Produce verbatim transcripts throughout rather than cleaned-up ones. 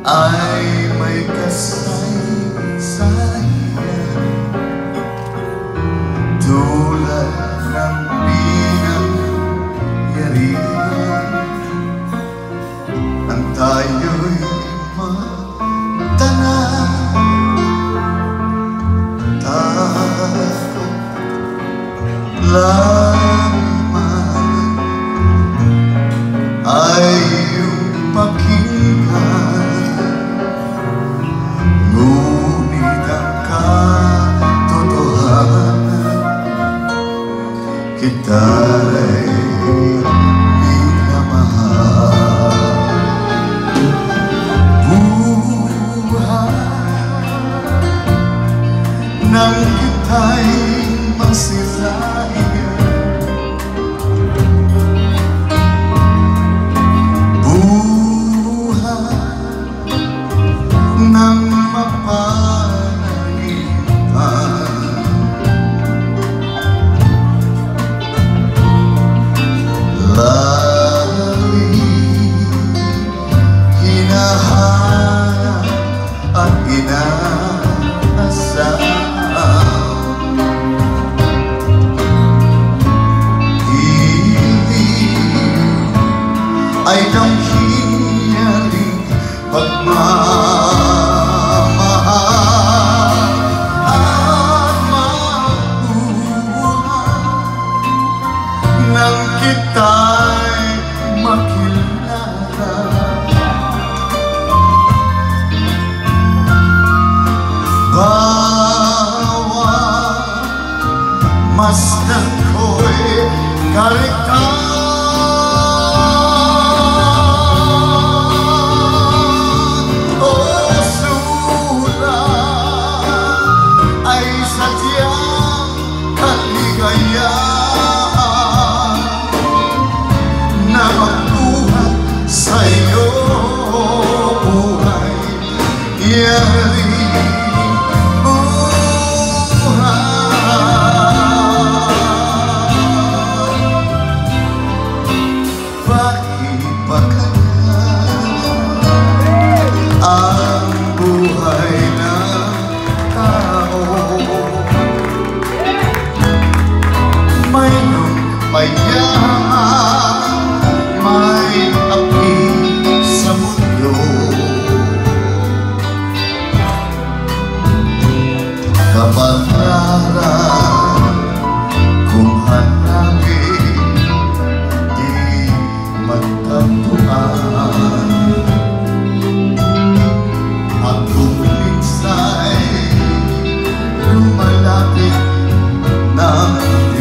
ay may kasaysayan tulad ng pinangyarihan ang tayo'y magtanang takot lamang ay iyong pakinggan, ngunit ang katotohanan kita'y minamahal. Buhay nang kita'y masilayan, nang mapanalipan, lagi hinahanap at inaasam. Hindi ay damhin niya rin pagmamahal at mabuhay nang kita'y makilala. Bawat masdan ko'y kaligtaan, na magbuhat sa'yo buhay, yari buhay. Bakit ba kaya ang buhay ng tao mayroong mayaman, may api sa mundo? Kabanaran kung hanapin di magtagpuan, at kung minsa'y lumalapit ng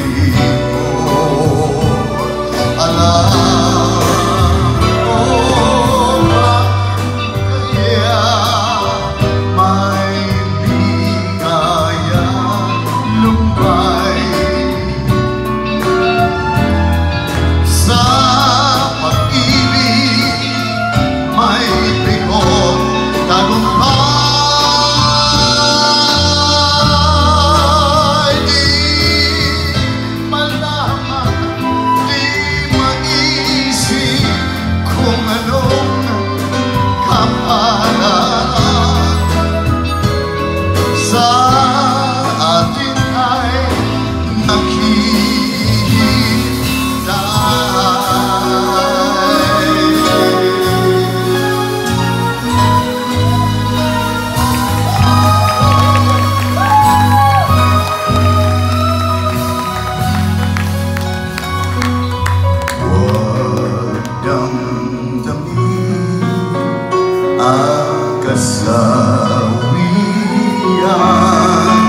ang kasawian,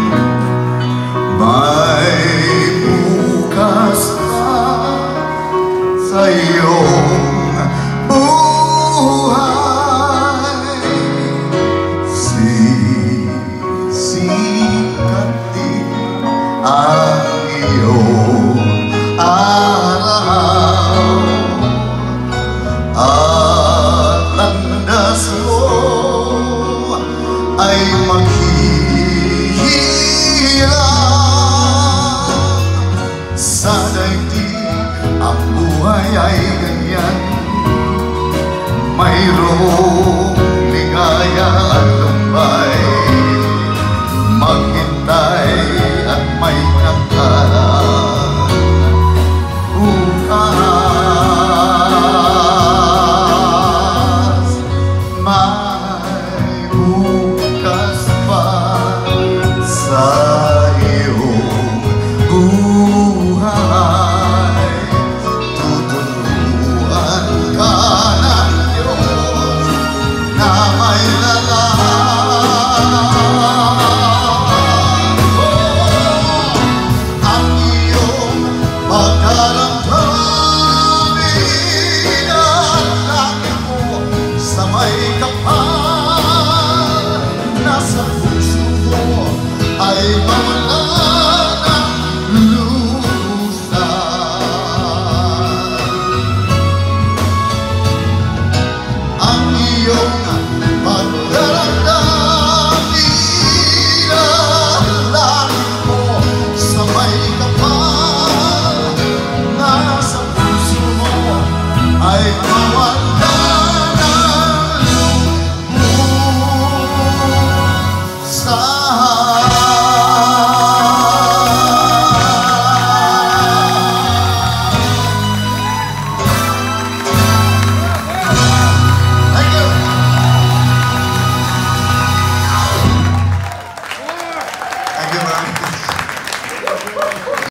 may bukas pa sa iyong buhay. Sisikat din ang iyong araw, at landas mo ay maghihirap. Sana'y di ang buhay ay ganyan. ay